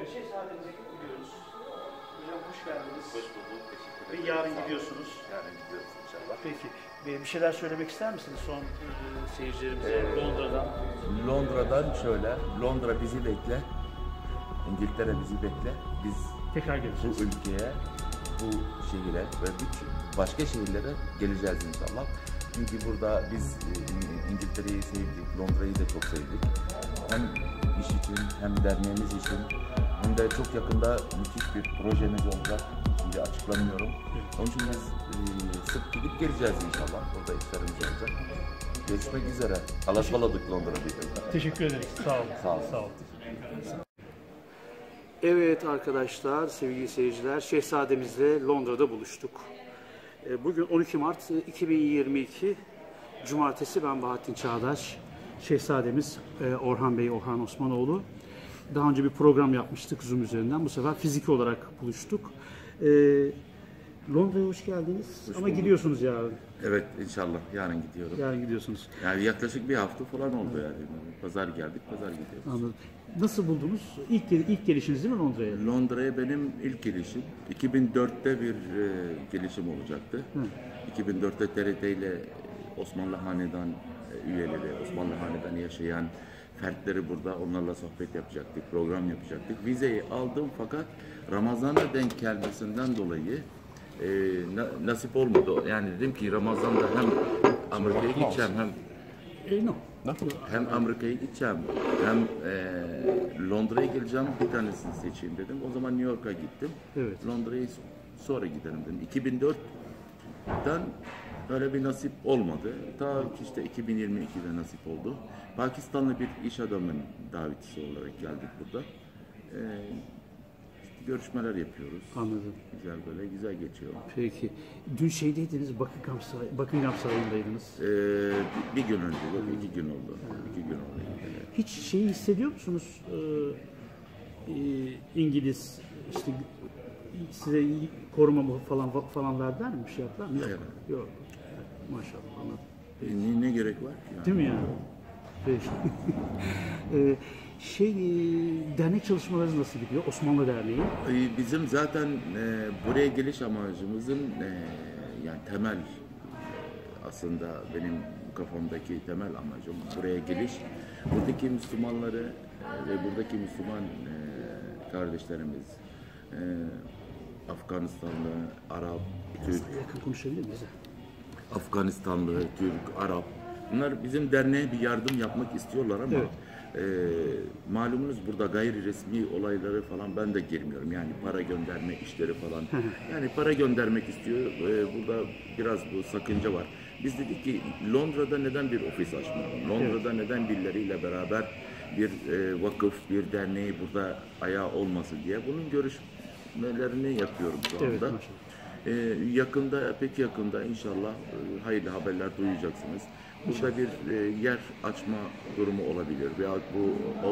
Şehzademize gidiyoruz. Hocam hoş geldiniz. Hoş bulduk. Teşekkür ederim. Ve yarın gidiyorsunuz. Yarın gidiyoruz inşallah. Peki. Bir şeyler söylemek ister misiniz son seyircilerimize Londra'dan? Londra'dan şöyle, Londra bizi bekle, İngiltere bizi bekle. Biz Tekrar bu geleceğiz. ülkeye, bu şehire ve başka şehirlere geleceğiz inşallah. Çünkü burada biz İngiltere'yi sevdik, Londra'yı da çok sevdik. Hem iş için, hem derneğimiz için, hem de çok yakında müthiş bir projemiz olacak. Şimdi açıklamıyorum. Onun için biz sık gidip geleceğiz inşallah. Orada işlerimiz olacak. Görüşmek üzere. Alaşmaladık Londra'da. Teşekkür ederiz. Sağ olun. Sağ olun. Sağ olun. Evet arkadaşlar, sevgili seyirciler, Şehzademizle Londra'da buluştuk. Bugün 12 Mart 2022 Cumartesi. Ben Bahattin Çağdaş, Şehzademiz Orhan Bey, Orhan Osmanoğlu. Daha önce bir program yapmıştık Zoom üzerinden. Bu sefer fiziki olarak buluştuk. Londra'ya hoş geldiniz. Hoş ama bulduk. gidiyorsunuz yarın. Evet inşallah yarın gidiyorum. Yarın gidiyorsunuz. Yani yaklaşık bir hafta falan oldu yani. Pazar geldik, pazar gidiyoruz. Anladım. Nasıl buldunuz? İlk gelişiniz değil mi Londra'ya? Londra'ya benim ilk gelişim. 2004'te bir gelişim olacaktı. 2004'te TRT ile Osmanlı Hanedan üyeleri, Osmanlı Hanedan'ı yaşayan fertleri burada onlarla sohbet yapacaktık, program yapacaktık. Vizeyi aldım fakat Ramazan'a denk gelmesinden dolayı nasip olmadı. Yani dedim ki Ramazan'da hem Amerika'ya gideceğim hem Amerika'ya gideceğim hem Londra'ya geleceğim, bir tanesini seçeyim dedim. O zaman New York'a gittim. Evet. Londra'ya sonra gidelim dedim. 2004'ten öyle bir nasip olmadı. Ta işte 2022'de nasip oldu. Pakistanlı bir iş adamının davetçisi olarak geldik burada. Görüşmeler yapıyoruz. Anladım. Güzel böyle güzel geçiyor. Peki. Dün şeydeydiniz, Buckingham Sarayı'ndaydınız. Bir gün önce, yok 2 gün oldu. 2 gün oldu. Hiç şeyi hissediyor musunuz? İngiliz işte size koruma falan verdiler mi? Bir şey yaptılar mı? Yok. Hayır. Yok. Maşallah, anladım. Ne gerek var ki? Yani? Değil mi yani? Peki. Dernek çalışmaları nasıl gidiyor? Osmanlı Derneği. Bizim zaten buraya geliş amacımızın yani temel aslında benim kafamdaki temel amacım buraya geliş. Buradaki Müslümanları ve buradaki Müslüman kardeşlerimiz Afganistanlı, Arap, Türk, Yakın konuşabilir miyiz? Afganistanlı, Türk, Arap. Bunlar bizim derneğe bir yardım yapmak istiyorlar ama evet. Malumunuz burada gayri resmi olayları falan ben de girmiyorum. Yani para gönderme işleri falan. Yani para göndermek istiyor. Burada biraz bu sakınca var. Biz dedik ki Londra'da neden bir ofis açmayalım? Londra'da neden birileriyle beraber bir vakıf, bir derneği burada ayağı olmasın diye. Bunun görüşmelerini yapıyorum şu anda. Evet, yakında, pek yakında inşallah hayırlı haberler duyacaksınız. Burada bir yer açma durumu olabilir. Veyahut bu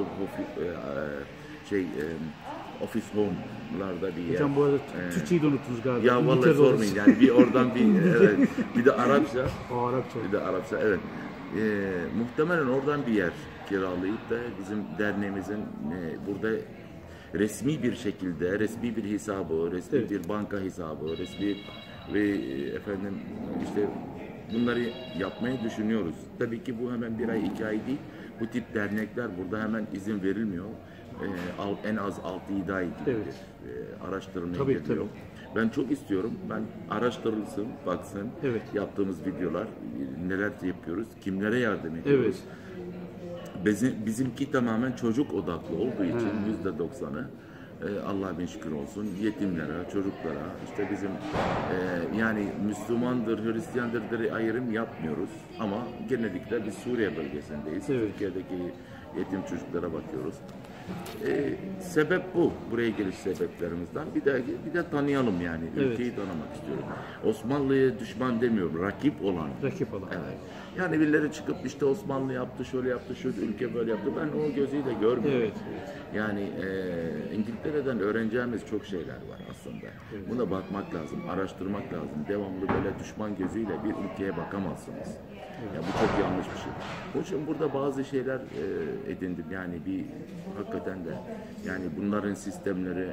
office home'larda bir yer. Hocam bu arada Türkçeyi de unuttunuz galiba. Ya vallahi sormayın yani bir oradan evet, bir de Arapça. Arapça. Bir de Arapça evet. Muhtemelen oradan bir yer kiralayıp da bizim derneğimizin burada resmi bir şekilde, resmi bir hesabı, resmi bir banka hesabı, resmi ve efendim işte bunları yapmayı düşünüyoruz. Tabii ki bu hemen bir ay, 2 ay değil. Bu tip dernekler burada hemen izin verilmiyor. En az 6-7 ay gibi araştırmaya geliyor. Ben çok istiyorum. Ben araştırılsın, baksın. Yaptığımız videolar, neler yapıyoruz, kimlere yardım ediyoruz. Bizimki tamamen çocuk odaklı olduğu için %90'ı Allah'a bin şükür olsun yetimlere, çocuklara işte bizim yani Müslümandır, Hristiyandır ayrım yapmıyoruz ama genellikle biz Suriye bölgesindeyiz. Türkiye'deki yetim çocuklara bakıyoruz. Sebep bu. Buraya geliş sebeplerimizden. Bir de tanıyalım yani. Ülkeyi tanımak istiyorum. Osmanlı'ya düşman demiyorum. Rakip olan. Evet. Yani birileri çıkıp işte Osmanlı yaptı, şöyle yaptı, şu ülke böyle yaptı. Ben o gözüyle görmüyorum. Yani İngiltere'den öğreneceğimiz çok şeyler var aslında. Buna bakmak lazım, araştırmak lazım. Devamlı böyle düşman gözüyle bir ülkeye bakamazsınız. Ya bu çok yanlış bir şey. Onun için burada bazı şeyler edindim. Yani bir hakikaten de yani bunların sistemleri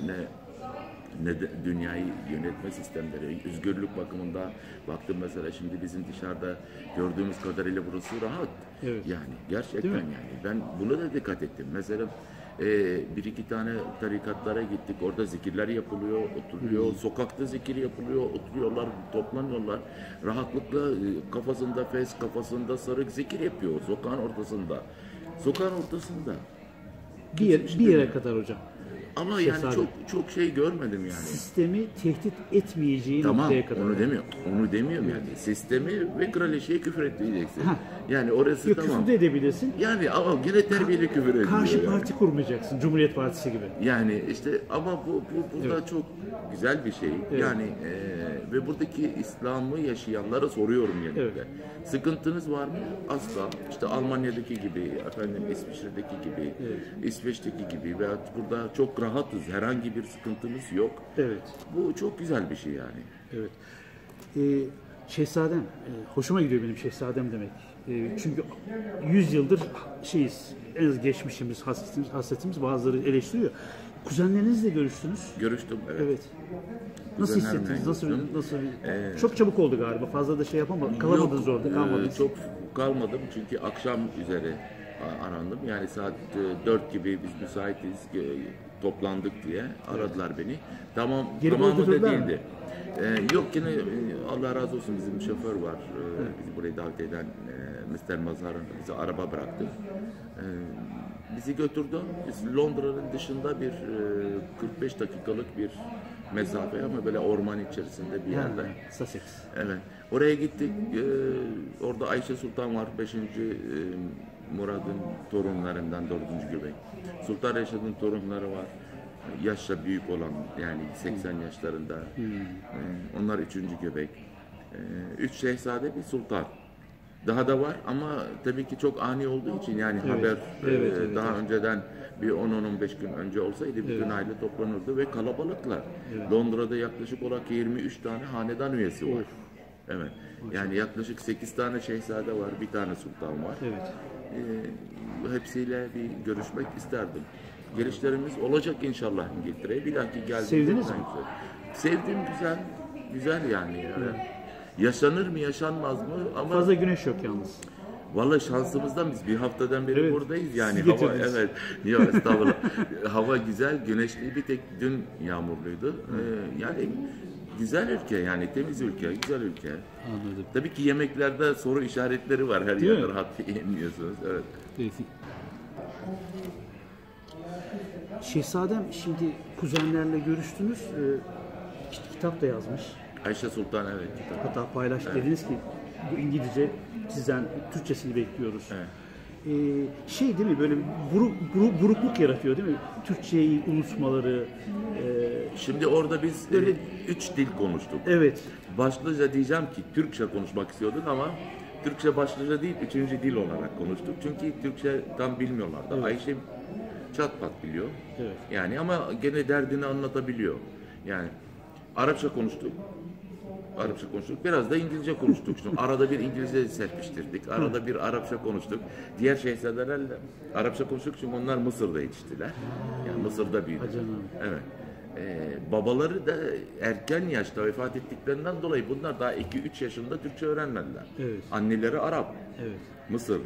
ne de dünyayı yönetme sistemleri, özgürlük bakımında baktım mesela şimdi bizim dışarıda gördüğümüz kadarıyla burası rahat. Evet. Yani gerçekten yani ben buna da dikkat ettim. Mesela bir iki tane tarikatlara gittik. Orada zikirler yapılıyor, oturuyor. Sokakta zikir yapılıyor, oturuyorlar, toplanıyorlar. Rahatlıkla kafasında fes, kafasında sarık zikir yapıyor sokağın ortasında. Sokağın ortasında. Bir yere kadar hocam. Ama yani çok şey görmedim yani. Sistemi tehdit etmeyeceği Tamam, noktaya kadar. onu demiyorum yani. Sistemi ve kraliçeye küfür etmeyeceksin. Yani orası Yok, tamam. küfür de edebilirsin. Yani ama yine terbiyeli küfür ediyor. Karşı yani. parti kurmayacaksın. Cumhuriyet Partisi gibi. Yani işte ama bu burada çok güzel bir şey. Evet. Yani ve buradaki İslam'ı yaşayanlara soruyorum genelde. Evet. Sıkıntınız var mı? Asla. İşte Almanya'daki gibi, efendim İsviçre'deki gibi, İsveç'teki gibi veya burada çok rahatız. Herhangi bir sıkıntımız yok. Evet. Bu çok güzel bir şey yani. Evet. Şehzadem, hoşuma gidiyor benim şehzadem demek. Çünkü 100 yıldır şeyiz, en az geçmişimiz, hasretimiz bazıları eleştiriyor. Kuzenlerinizle görüştünüz. Görüştüm, evet. Evet. Nasıl Kuzenlerimle hissettiniz? Nasıl? görüştüm. Çok çabuk oldu galiba. Fazla da şey yapamadım. Kalamadınız Yok, orada, kalmadınız. çok kalmadım çünkü akşam üzeri arandım. Yani saat 4 gibi biz müsaitiz, toplandık diye aradılar beni. Tamamı da değildi. Yok yine Allah razı olsun bizim şoför var. Bizi buraya davet eden Mr. Mazhar'ın bizi araba bıraktı. Bizi götürdü. Biz Londra'nın dışında bir 45 dakikalık bir mesafe ama böyle orman içerisinde bir yerde. Sussex. Evet. Oraya gittik. Orada Ayşe Sultan var. 5. Murad'ın torunlarından 4. göbek. Sultan Reşad'ın torunları var. Yaşça büyük olan yani 80 yaşlarında. Onlar 3. göbek. 3 şehzade bir sultan. Daha da var ama tabii ki çok ani olduğu için yani haber daha önceden bir 10-15 gün önce olsaydı bütün aile toplanırdı ve kalabalıklar. Londra'da yaklaşık olarak 23 tane hanedan üyesi var. Evet. Yani yaklaşık 8 tane şehzade var, bir tane sultan var. Evet. Hepsiyle bir görüşmek isterdim. Gelişlerimiz olacak inşallah İngiltere'ye. Bir dahaki geldiğimde Sevdiniz mi? Sevdim, güzel yani. Yaşanır mı, yaşanmaz mı? Ama Fazla güneş yok yalnız. vallahi şansımızdan biz bir haftadan beri buradayız yani. Siz Hava getirdiniz. Yok estağfurullah. Hava güzel, güneşli, bir tek dün yağmurluydu. Yani güzel ülke yani, temiz ülke, güzel ülke. Anladım. Tabii ki yemeklerde soru işaretleri var, her Değil yerde mi? rahat yemiyorsunuz. Evet. Peki. Şehzadem, şimdi kuzenlerle görüştünüz. Kitap da yazmış. Ayşe Sultan evet kitap. Hatta dediniz ki bu İngilizce sizden Türkçesini bekliyoruz. Evet. Şey değil mi, böyle bir burukluk yaratıyor değil mi? Türkçeyi unutmaları. Şimdi orada biz Böyle- 3 dil konuştuk. Evet. Başlıca diyeceğim ki Türkçe konuşmak istiyorduk ama Türkçe başlıca değil, 3. dil olarak konuştuk. Çünkü Türkçe tam bilmiyorlardı. Evet. Ayşe çat pat biliyor. Evet. Yani ama gene derdini anlatabiliyor. Yani Arapça konuştuk. Biraz da İngilizce konuştuk. Şimdi arada bir İngilizce serpiştirdik. Arada bir Arapça konuştuk. Diğer şehzadelerle Arapça konuştuk çünkü onlar Mısır'da yetiştiler. Yani Mısır'da büyüdüler. Canım. Evet. Babaları da erken yaşta vefat ettiklerinden dolayı bunlar daha 2-3 yaşında Türkçe öğrenmediler. Evet. Anneleri Arap, Evet. Mısırlı.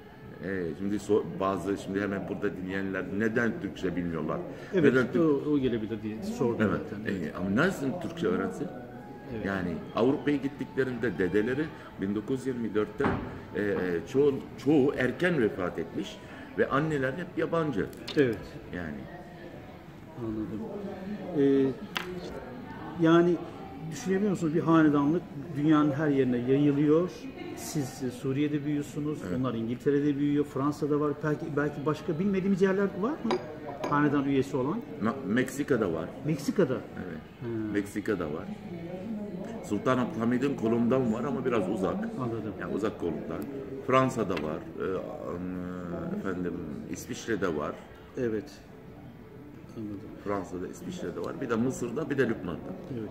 Şimdi hemen burada dinleyenler neden Türkçe bilmiyorlar? Evet, Neden o gelebilir diye sordum Evet. zaten. Ama nasıl Türkçe öğrensin? Evet. Yani Avrupa'ya gittiklerinde dedeleri 1924'te çoğu erken vefat etmiş ve anneler hep yabancı. Evet. Yani Anladım. Yani düşünebiliyor musunuz, bir hanedanlık dünyanın her yerine yayılıyor. Siz Suriye'de büyüyorsunuz, onlar İngiltere'de büyüyor, Fransa'da var. Belki başka bilmediğimiz yerler var mı? Hanedan üyesi olan. Meksika'da var. Meksika'da. Evet. Meksika'da var. Sultan Abdülhamid'in kolundan var ama biraz uzak. Anladım. Yani uzak kolundan. Fransa'da var. İsviçre'de var. Evet. Anladım. Fransa'da, İsviçre'de var. Bir de Mısır'da, bir de Lübnan'da. Evet.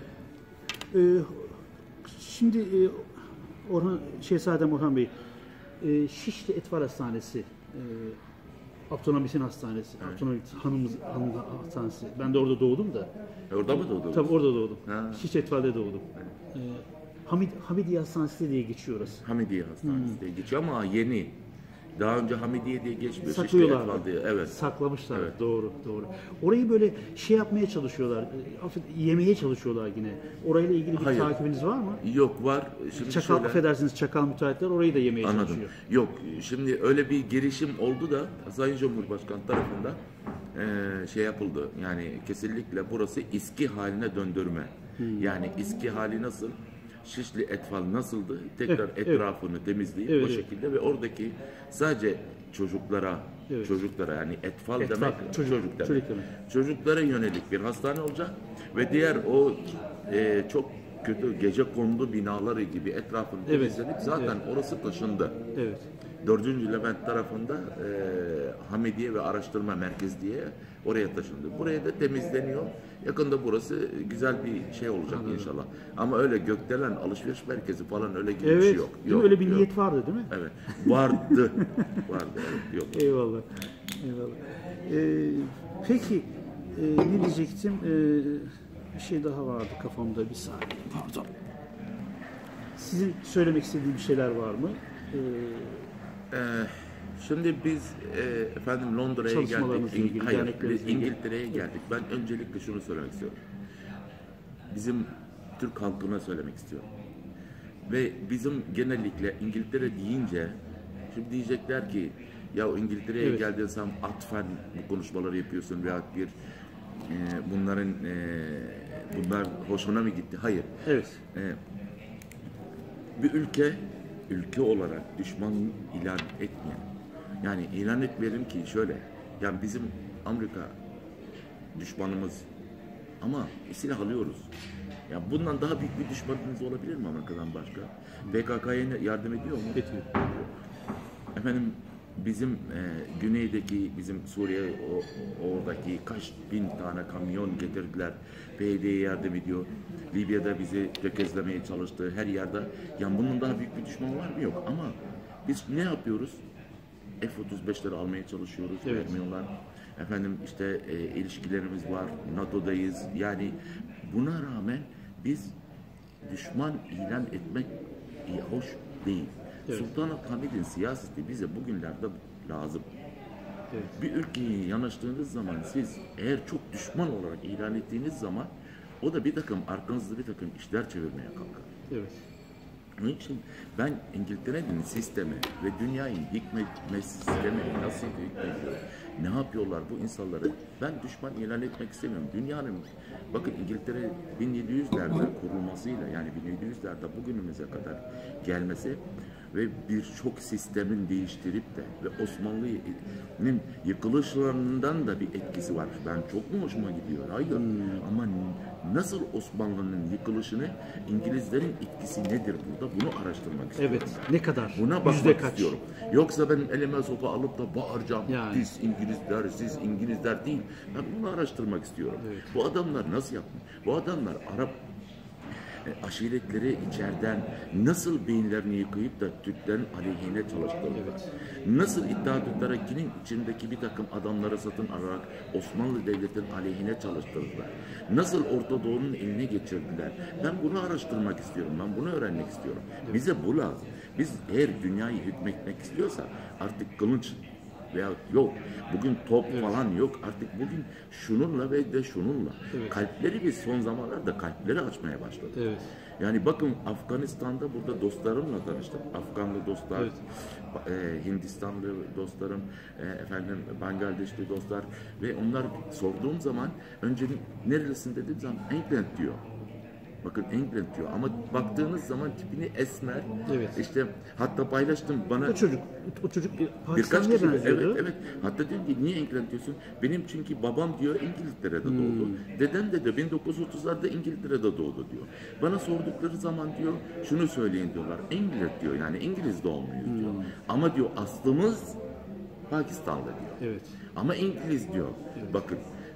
Şimdi Şehzadem Orhan Bey, Şişli Etfal Hastanesi, Abdülhamit'in hastanesi, evet. Abdülhamit hanım hastanesi. Ben de orada doğdum da. Orada mı doğdun? Tabii orada doğdum. Ha. Şişli Etfal'de doğdum. Hamidiye Hastanesi diye geçiyor orası. Hamidiye Hastanesi diye geçiyor ama yeni. Daha önce Hamidiye diye geçmiyor. Saklıyorlar. Evet. Saklamışlar. Evet. Doğru. Orayı böyle şey yapmaya çalışıyorlar. Yemeye çalışıyorlar yine. Orayla ilgili bir takibiniz var mı? Yok, var. Şimdi Çakal, affedersiniz, çakal müteahhitler orayı da yemeye çalışıyor. Yok. Şimdi öyle bir girişim oldu da Sayın Cumhurbaşkanı tarafından şey yapıldı. Yani kesinlikle burası eski haline döndürme. Yani eski hali nasıl? Şişli Etfal nasıldı? Tekrar etrafını temizleyip o şekilde ve oradaki sadece çocuklara yani etfal demek çocuk demek. Çocuklara yönelik bir hastane olacak ve diğer o çok kötü gecekondu binaları gibi etrafını temizledik. Zaten orası taşındı. Evet. 4. Levent tarafında Hamidiye ve Araştırma Merkezi diye oraya taşındı. Buraya da temizleniyor. Yakında burası güzel bir şey olacak inşallah. Ama öyle gökdelen alışveriş merkezi falan öyle gibi bir şey yok. Yok. Öyle bir niyet vardı değil mi? Evet. Vardı. Evet. Yok. Eyvallah. Peki ne diyecektim? Bir şey daha vardı kafamda, bir saniye. Pardon. Sizin söylemek istediğiniz bir şeyler var mı? Şimdi biz efendim Londra'ya geldik. Hayır, İngiltere'ye geldik. Ben öncelikle şunu söylemek istiyorum. Bizim Türk halkına söylemek istiyorum. Ve bizim genellikle İngiltere deyince şimdi diyecekler ki ya İngiltere'ye geldiğin zaman atfen bu konuşmaları yapıyorsun veya bir bunlar hoşuna mı gitti? Hayır. Evet. Bir ülke olarak düşman ilan etmeyen, yani ilan etmeyelim ki şöyle, yani bizim Amerika düşmanımız ama silah alıyoruz. Ya bundan daha büyük bir düşmanımız olabilir mi Amerika'dan başka? PKK'ya yardım ediyor mu? Ediyor. Efendim bizim güneydeki, bizim Suriye oradaki kaç bin tane kamyon getirdiler. PYD'ye yardım ediyor. Libya'da bizi tökezlemeye çalıştı. Her yerde. Yani bunun daha büyük bir düşman var mı? Yok. Ama biz ne yapıyoruz? F-35'leri almaya çalışıyoruz. Vermiyorlar. Efendim işte ilişkilerimiz var. NATO'dayız. Yani buna rağmen biz düşman ilan etmek hoş değil. Evet. Sultanahmet'in siyaseti bize bugünlerde lazım. Evet. Bir ülkeye yanaştığınız zaman siz eğer çok düşman olarak ilan ettiğiniz zaman o da bir takım arkanızda bir takım işler çevirmeye kalkar. Evet. Onun için ben İngiltere'nin sistemi ve dünyayı hükmetme sistemi nasıl hükmediyor, ne yapıyorlar bu insanları ben düşman ilan etmek istemiyorum. Dünyanın bakın İngiltere 1700'lerde kurulmasıyla yani 1700'lerde bugünümüze kadar gelmesi ve birçok sistemin değiştirip de ve Osmanlı'nın yıkılışlarından da bir etkisi var. Ben çok mu hoşuma gidiyor? Hayır. Ama nasıl Osmanlı'nın yıkılışını İngilizlerin etkisi nedir burada? Bunu araştırmak istiyorum. Evet. Ne kadar? Buna bakmak istiyorum. Yoksa ben elime sopa alıp da bağıracağım. Yani. Biz İngilizler, siz İngilizler değil. Ben bunu araştırmak istiyorum. Evet. Bu adamlar nasıl yapmış? Bu adamlar Arap aşiretleri içeriden nasıl beyinlerini yıkayıp da Türklerin aleyhine çalıştırdılar. Evet. Nasıl iddia tutarak kinin içindeki bir takım adamları satın alarak Osmanlı Devleti'nin aleyhine çalıştırdılar. Nasıl Orta Doğu'nun eline geçirdiler. Ben bunu araştırmak istiyorum. Ben bunu öğrenmek istiyorum. Evet. Bize bu lazım. Biz eğer dünyayı hükmetmek istiyorsa artık kılıç veya yok. Bugün top falan yok. Artık bugün şununla ve de şununla. Evet. Kalpleri biz son zamanlarda kalpleri açmaya başladık. Evet. Yani bakın Afganistan'da burada dostlarımla tanıştım. Afganlı dostlar, Hindistanlı dostlarım, efendim Bangladeşli dostlar ve onlar sorduğum zaman önce nerelisin dediğim zaman England diyor. Bakın England diyor ama baktığınız zaman tipini esmer. Evet. İşte hatta paylaştım bana. O çocuk birkaç kişi evet. Hatta diyorum ki niye England diyorsun? Benim çünkü babam diyor İngiltere'de doğdu. Dedem de 1930'larda İngiltere'de doğdu diyor. Bana sordukları zaman diyor şunu söyleyin diyorlar. England diyor yani İngiliz doğumluyuz diyor. Ama diyor aslımız Pakistanlı diyor. Evet. Ama İngiliz diyor. Evet. Bakın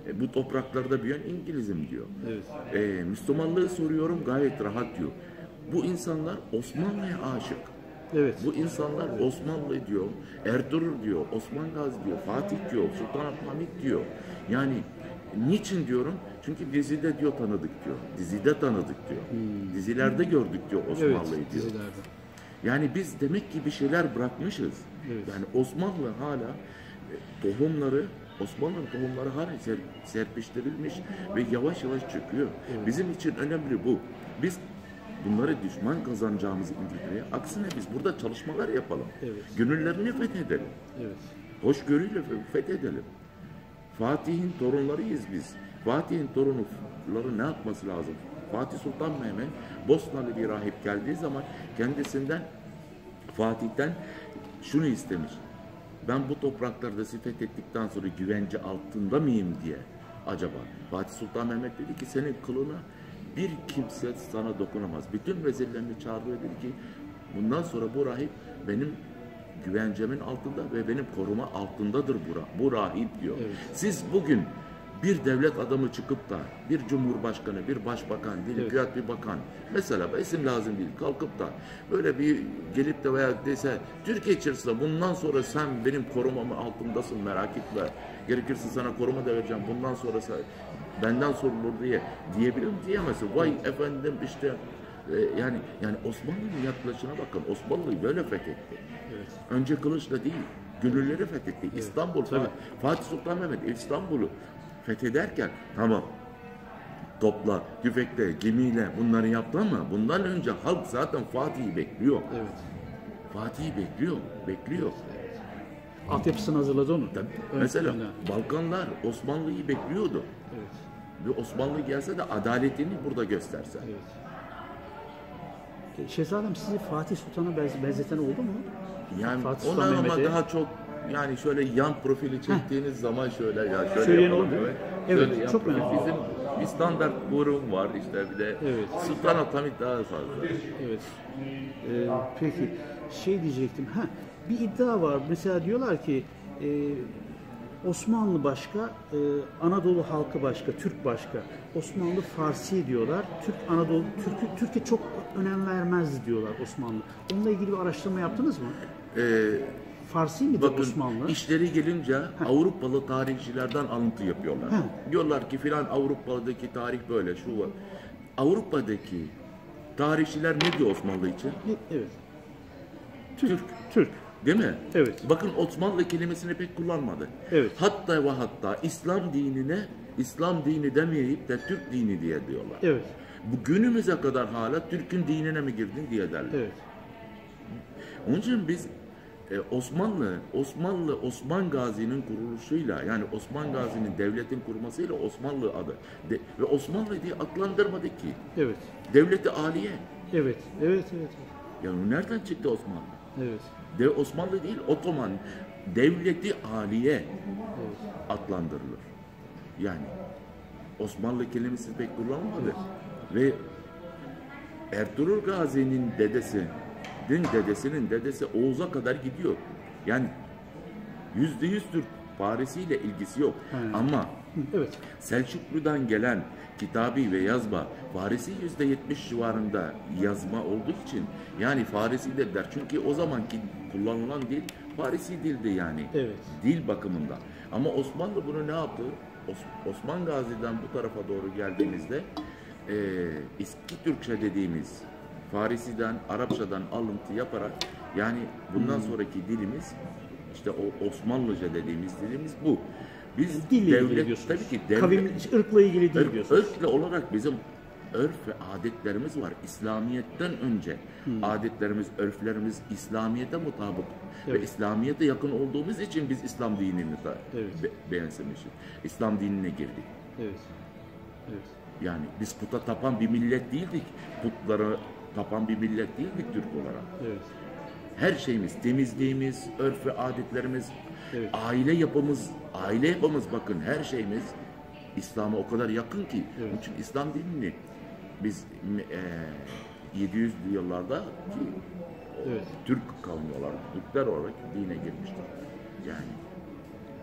Bu topraklarda büyüyen İngilizim diyor. Evet. Müslümanlığı soruyorum, gayet rahat diyor. Bu insanlar Osmanlı'ya aşık. Evet. Bu insanlar Osmanlı diyor, Ertuğrul diyor, Osman Gazi diyor, Fatih diyor, Sultan Abdülhamit diyor. Yani niçin diyorum? Çünkü dizide diyor tanıdık diyor. Dizide tanıdık diyor. Dizilerde gördük diyor Osmanlı'yı Evet, diyor. dizilerde. Yani biz demek ki bir şeyler bırakmışız. Evet. Yani Osmanlı hala tohumları, Osmanlı'nın tohumları hala serpiştirilmiş ve yavaş yavaş çıkıyor. Evet. Bizim için önemli bu. Biz bunları düşman kazanacağımızı indirmeye, aksine biz burada çalışmalar yapalım. Evet. Gönüllerini fethedelim. Evet. Hoşgörüyle fethedelim. Fatih'in torunlarıyız biz. Fatih'in torunları ne yapması lazım? Fatih Sultan Mehmet Bosnalı bir rahip geldiği zaman kendisinden, Fatih'ten şunu istemiş. Ben bu topraklarda fethettikten sonra güvence altında mıyım diye acaba. Fatih Sultan Mehmet dedi ki senin kılına bir kimse sana dokunamaz. Bütün vezirlerini çağırıyor, dedi ki bundan sonra bu rahip benim güvencemin altında ve benim koruma altındadır bu rahip diyor. Evet. Siz bugün bir devlet adamı çıkıp da bir cumhurbaşkanı, bir başbakan, bir bakan, mesela isim lazım değil, kalkıp da böyle bir gelip de veya dese Türkiye içerisinde bundan sonra sen benim korumamın altındasın, merak etme, gerekirse sana koruma da vereceğim, bundan sonra benden sorulur diyebilir mi? Diyemezsin. Vay efendim işte yani Osmanlı'nın yaklaşına bakın. Osmanlı'yı böyle fethetti. Evet. Önce kılıçla değil, gönülleri fethetti. Evet. İstanbul, Tabii. Fatih Sultan Mehmet İstanbul'u fethederken tamam topla, tüfekle, gemiyle bunları yaptı ama bundan önce halk zaten Fatih'i bekliyor. Evet. Fatih'i bekliyor. Altyapısını hazırladı onu. Tabii. Ön Mesela plana. Balkanlar Osmanlı'yı bekliyordu. Evet. Ve Osmanlı gelse de adaletini burada gösterse. Evet. Şehzadem sizi Fatih Sultan'a benzeten oldu mu? Yani Fatih ona Sultan ama Mehmet'e. daha çok yani şöyle yan profili çektiğiniz zaman şöyle Söyleyen yapalım, oldu. evet. Evet, Şöyle yan çok profil. önemli. Bizim bir standart burun var işte bir de Evet. Sultan Abdülhamit daha fazla. Evet. Peki şey diyecektim. Bir iddia var. Mesela diyorlar ki Osmanlı başka, Anadolu halkı başka, Türk başka. Osmanlı Farsi diyorlar. Türkiye çok önem vermezdi diyorlar Osmanlı. Onunla ilgili bir araştırma yaptınız mı? Farsi midir Bakın Osmanlı? işleri gelince Avrupalı tarihçilerden alıntı yapıyorlar. Diyorlar ki filan Avrupa'daki tarih böyle şu var. Avrupa'daki tarihçiler ne diyor Osmanlı için? Evet. Türk. Değil mi? Evet. Bakın Osmanlı kelimesini pek kullanmadı. Evet. Hatta ve hatta İslam dini demeyip de Türk dini diye diyorlar. Evet. Bu günümüze kadar hala Türk'ün dinine mi girdin diye derler. Evet. Onun için biz Osman Gazi'nin kuruluşuyla yani Osman Gazi'nin devletin kurmasıyla Osmanlı adı ve Osmanlı diye adlandırmadık ki. Evet. Devleti aliye. Evet. Evet. Yani nereden çıktı Osmanlı? Evet. Osmanlı değil, Otoman devleti aliye adlandırılır. Yani Osmanlı kelimesi pek kullanılmadı. Ve Ertuğrul Gazi'nin dedesinin dedesi Oğuz'a kadar gidiyor. Yani %100 Türk, Farisi ile ilgisi yok. Ama Evet. Selçuklu'dan gelen kitabi ve yazma Farisi %70 civarında yazma olduğu için yani Farisi dediler. Çünkü o zamanki kullanılan dil Farisi dildi yani. Evet. Dil bakımından. Ama Osmanlı bunu ne yaptı? Osman Gazi'den bu tarafa doğru geldiğimizde eski Türkçe dediğimiz Farisi'den, Arapçadan alıntı yaparak yani bundan sonraki dilimiz işte o Osmanlıca dediğimiz dilimiz bu. Biz Dille ilgili diyorsunuz. tabii ki Kavim, ırkla ilgili değil diyorsunuz. ırkla olarak bizim örf ve adetlerimiz var. İslamiyet'ten önce adetlerimiz, örflerimiz İslamiyet'e mutabık ve İslamiyet'e yakın olduğumuz için biz İslam dinini benimsemişiz. İslam dinine girdik. Evet. Evet. Yani biz puta tapan bir millet değildik. Putlara tapan bir millet değildik Türk olarak. Evet. Her şeyimiz, temizliğimiz, örf ve adetlerimiz, Evet. aile yapımız bakın her şeyimiz İslam'a o kadar yakın ki. Evet. Onun için İslam dinini biz 700'lü yıllarda ki Evet. Türk kavmi olarak, Türkler olarak dine girmiştir. Yani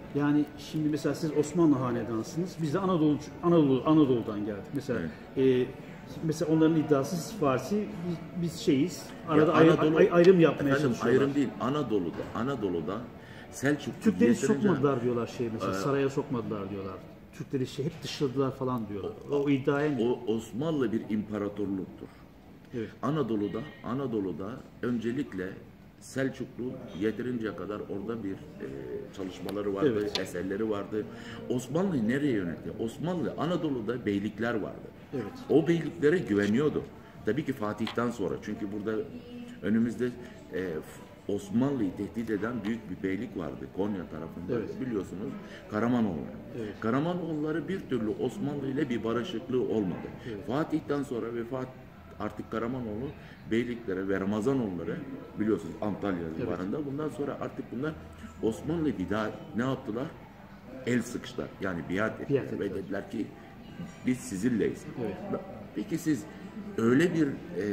Yani şimdi mesela siz Osmanlı hanedansınız. Biz de Anadolu'dan geldik. Mesela mesela onların iddiası Farsi, biz şeyiz. Arada ayrım yapmaya çalışıyorlar. Ayrım değil. Anadolu'da Selçuk Türkleri sokmadılar diyorlar mesela. Saraya sokmadılar diyorlar. Türkleri hep dışladılar falan diyorlar. O iddiaya ne? O Osmanlı bir imparatorluktur. Evet. Anadolu'da öncelikle Selçuklu yeterince kadar orada bir çalışmaları vardı, Evet. eserleri vardı. Osmanlı nereye yönetti? Osmanlı Anadolu'da beylikler vardı. Evet. O beyliklere güveniyordu. Tabii ki Fatih'ten sonra. Çünkü burada önümüzde Osmanlı'yı tehdit eden büyük bir beylik vardı Konya tarafında. Evet. Biliyorsunuz Karamanoğulları. Evet. Karamanoğulları bir türlü Osmanlı ile bir barışıklığı olmadı. Evet. Fatih'ten sonra artık Karamanoğlu beyliklere ve Ramazanoğulları biliyorsunuz Antalya civarında. Bundan sonra artık bunlar Osmanlı bir daha ne yaptılar? El sıkıştılar. Yani biat ettiler ve dediler ki biz sizinleyiz. Evet. Peki siz öyle bir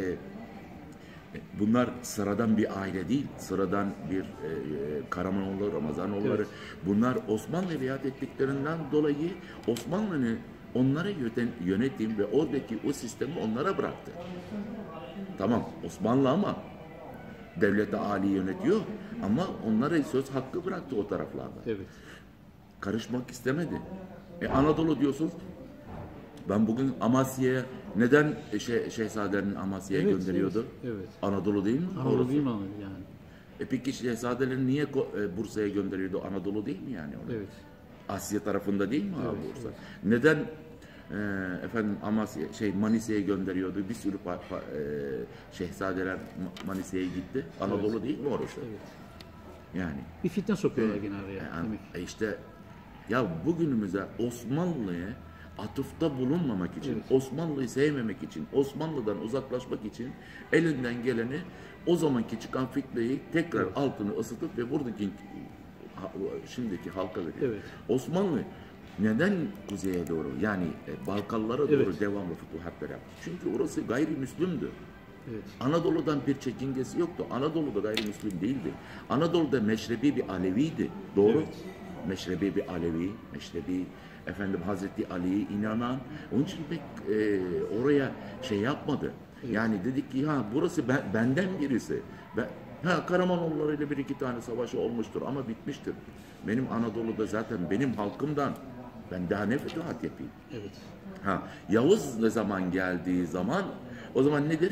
bunlar sıradan bir aile değil, sıradan bir Karamanoğulları, Ramazanoğulları. Evet. Bunlar Osmanlı'ya biat ettiklerinden dolayı Osmanlı'nın onlara yönetim ve oradaki o sistemi onlara bıraktı. Tamam Osmanlı ama devlet-i âli yönetiyor ama onlara söz hakkı bıraktı o taraflarda. Evet. Karışmak istemedi. Anadolu diyorsunuz. Ben bugün Amasya'ya neden şehzadelerini Amasya'ya gönderiyordu? Evet. Anadolu değil mi? Anadolu değil mi yani? Peki şehzadelerini niye Bursa'ya gönderiyordu? Anadolu değil mi yani? Evet. Asya tarafında değil mi abi Bursa? Evet. Neden efendim Amasya Manisa'ya gönderiyordu? Bir sürü şehzadeler Manisa'ya gitti. Anadolu değil mi orası? Evet. Yani Bir fitne sokuyorlar gene araya. işte ya bugünümüze Osmanlı'ya atıfta bulunmamak için, Osmanlı'yı sevmemek için, Osmanlı'dan uzaklaşmak için elinden geleni o zamanki çıkan fitneyi tekrar altını ısıtıp ve buradaki şimdiki halka veriyor. Evet. Osmanlı neden kuzeye doğru yani Balkanlara doğru devamlı fütuhatlar yaptı? Çünkü orası gayrimüslimdi. Evet. Anadolu'dan bir çekingesi yoktu. Anadolu'da gayrimüslim değildi. Anadolu'da meşrebi bir Aleviydi. Doğru. Evet. Meşrebi bir Alevi, meşrebi efendim Hazreti Ali'ye inanan. Onun için pek oraya şey yapmadı. Evet. Yani dedik ki ha burası benden birisi. Karamanoğulları ile bir iki tane savaşı olmuştur ama bitmiştir. Benim Anadolu'da zaten benim halkımdan ben daha ne fütuhat yapayım? Evet. Yavuz ne zaman geldiği zaman o zaman nedir?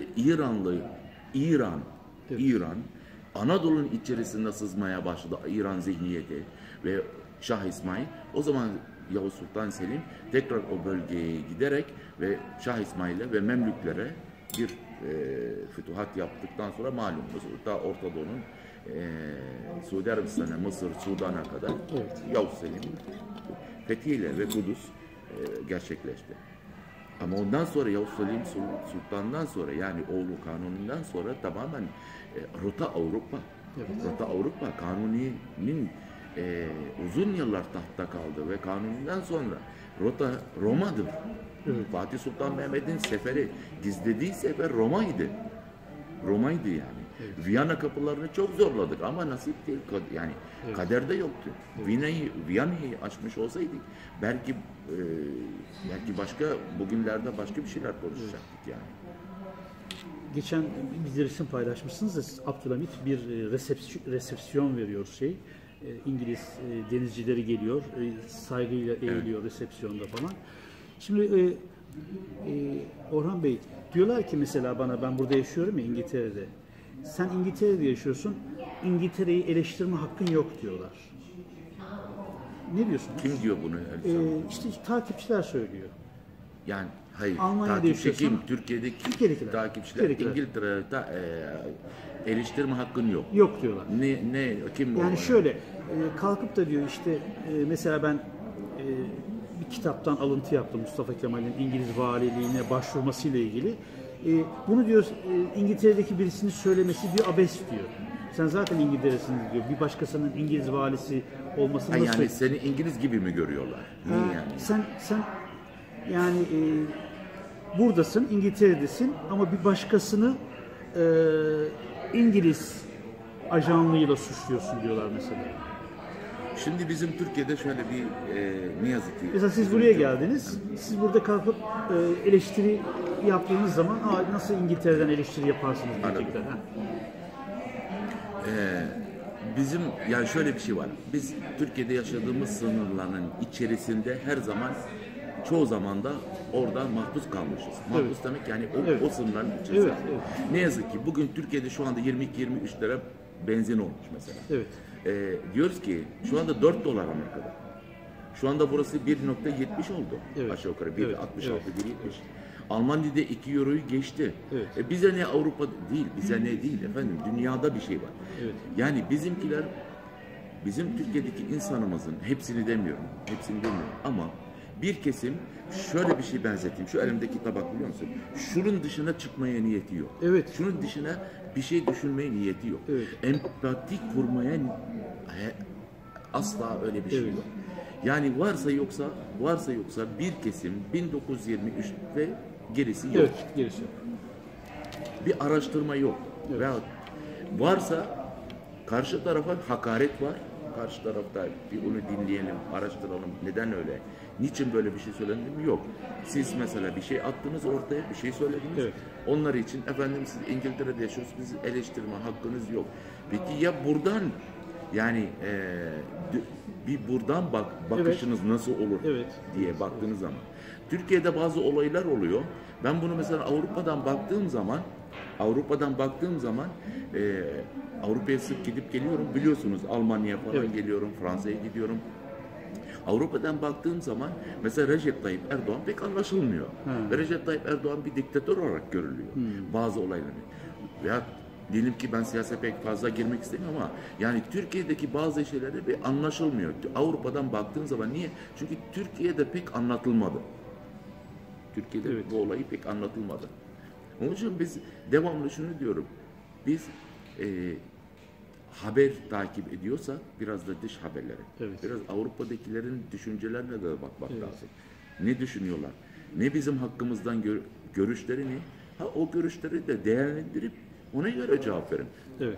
İran Anadolu'nun içerisinde sızmaya başladı İran zihniyeti ve Şah İsmail. O zaman Yavuz Sultan Selim tekrar o bölgeye giderek ve Şah İsmail'e ve Memlüklere bir fütuhat yaptıktan sonra malumunuz da Orta Doğu'nun Suudi Arabistan'a, Mısır, Sudan'a kadar Yavuz Selim'in fethiyle ve Kudüs gerçekleşti. Ama ondan sonra Yavuz Selim Sultan'dan sonra yani oğlu Kanuni'den sonra tamamen rota Avrupa. Evet. Rota Avrupa. Kanuni'nin uzun yıllar tahtta kaldı ve Kanuni'den sonra rota Roma'dır. Evet. Fatih Sultan Mehmet'in seferi, gizlediği sefer Roma'ydı. Roma'ydı yani. Evet. Viyana kapılarını çok zorladık ama nasip değil. Yani kaderde yoktu. Evet. Viyana'yı açmış olsaydık belki başka bugünlerde başka bir şeyler konuşacaktık yani. Geçen bir resim paylaşmışsınız da Abdülhamit bir resepsiyon veriyor İngiliz denizcileri geliyor, saygıyla eğiliyor resepsiyonda falan. Şimdi Orhan Bey diyorlar ki mesela bana ben burada yaşıyorum ya İngiltere'de. Sen İngiltere'de yaşıyorsun, İngiltere'yi eleştirme hakkın yok diyorlar. Ne diyorsunuz? Kim diyor bunu? İşte takipçiler söylüyor. Yani hayır. Almanya'da yaşıyorsan Türkiye'deki takipçiler İngiltere'de eleştirme hakkın yok. Yok diyorlar. Kim yani şöyle kalkıp da diyor işte mesela ben bir kitaptan alıntı yaptım Mustafa Kemal'in İngiliz valiliğine başvurmasıyla ilgili. Bunu diyor İngiltere'deki birisinin söylemesi diyor abes diyor. Sen zaten İngiltere'sin diyor. Bir başkasının İngiliz valisi olması nasıl? Yani seni İngiliz gibi mi görüyorlar? Niye yani? Sen yani buradasın, İngiltere'desin ama bir başkasını İngiliz ajanlığıyla suçluyorsun diyorlar mesela. Şimdi bizim Türkiye'de şöyle bir ne yazık ki... Mesela siz buraya geldiniz, siz burada kalkıp eleştiri yaptığınız zaman nasıl İngiltere'den eleştiri yaparsınız diyecekler. Bizim yani şöyle bir şey var. Biz Türkiye'de yaşadığımız sınırların içerisinde her zaman çoğu zaman da orada mahpus kalmışız. Mahpus demek yani o sınırların içerisinde. Evet, evet. Ne yazık ki bugün Türkiye'de şu anda 22-23 lira benzin olmuş mesela. Evet. Diyoruz ki şu anda 4 dolar Amerika'da. Şu anda burası 1.70 oldu. Evet. Aşağı yukarı 1.66, Evet. 1.70. Almanya'da 2 euroyu geçti. Evet. Bize ne Avrupa değil, bize ne değil efendim. Dünyada bir şey var. Evet. Yani bizimkiler, bizim Türkiye'deki insanımızın hepsini demiyorum ama bir kesim şöyle bir şey benzeteyim. Şu elimdeki tabak biliyor musun? Şunun dışına çıkmaya niyeti yok. Evet. Şunun dışına bir şey düşünmeye niyeti yok. Evet. Empati kurmaya asla öyle bir şey Evet. yok. Yani varsa yoksa bir kesim 1923 ve gerisi yok. Evet, gerisi. Bir araştırma yok. Evet. Veyahut varsa karşı tarafa hakaret var. Karşı tarafta bir onu dinleyelim, araştıralım. Neden öyle? Niçin böyle bir şey söylendi? Yok. Siz mesela bir şey attınız ortaya, bir şey söylediniz. Evet. Onlar için efendim siz İngiltere'de yaşıyorsunuz, bizi eleştirme hakkınız yok. Peki ya buradan yani bir buradan bakışınız nasıl olur diye baktığınız zaman. Türkiye'de bazı olaylar oluyor. Ben bunu mesela Avrupa'dan baktığım zaman Avrupa'ya sık gidip geliyorum. Biliyorsunuz Almanya'ya falan geliyorum, Fransa'ya gidiyorum. Avrupa'dan baktığım zaman mesela Recep Tayyip Erdoğan pek anlaşılmıyor. Ve Recep Tayyip Erdoğan bir diktatör olarak görülüyor. Bazı olayları. Ya diyelim ki ben siyasete pek fazla girmek istemiyorum ama yani Türkiye'deki bazı şeylerde bir anlaşılmıyor. Avrupa'dan baktığın zaman niye? Çünkü Türkiye'de pek anlatılmadı. Türkiye'de bu olayı pek anlatılmadı. Onun için biz devamlı şunu diyorum. Biz haber takip ediyorsak biraz da dış haberlere. Biraz Avrupa'dakilerin düşüncelerine de bakmak lazım. Ne düşünüyorlar? Ne bizim hakkımızdan görüşlerini, o görüşleri de değerlendirip ona göre cevap verin. Evet.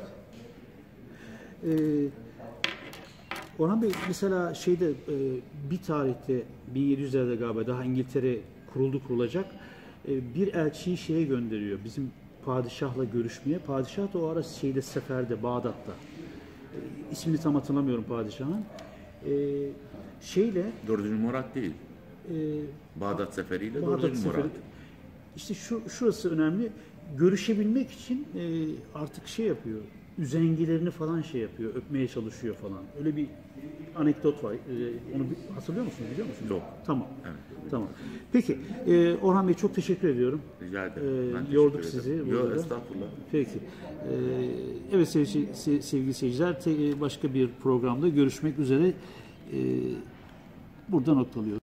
Orhan Bey mesela bir tarihte 1700'lerde galiba daha İngiltere kurulacak. Bir elçiyi şeye gönderiyor. Bizim padişahla görüşmeye. Padişah da o ara seferde, Bağdat'ta. İsmini tam hatırlamıyorum padişahın. 4. Murat değil. Bağdat seferiyle 4. Murat. İşte şurası önemli. Görüşebilmek için artık yapıyor. Üzengilerini falan yapıyor. Öpmeye çalışıyor falan. Öyle bir anekdot var. Onu hatırlıyor musunuz? Biliyor musunuz? Yok. Tamam. Evet. Tamam. Peki. Orhan Bey çok teşekkür ediyorum. Rica ederim. Yorduk sizi. Yok estağfurullah. Peki. Evet sevgili seyirciler, başka bir programda görüşmek üzere. Burada noktalıyoruz.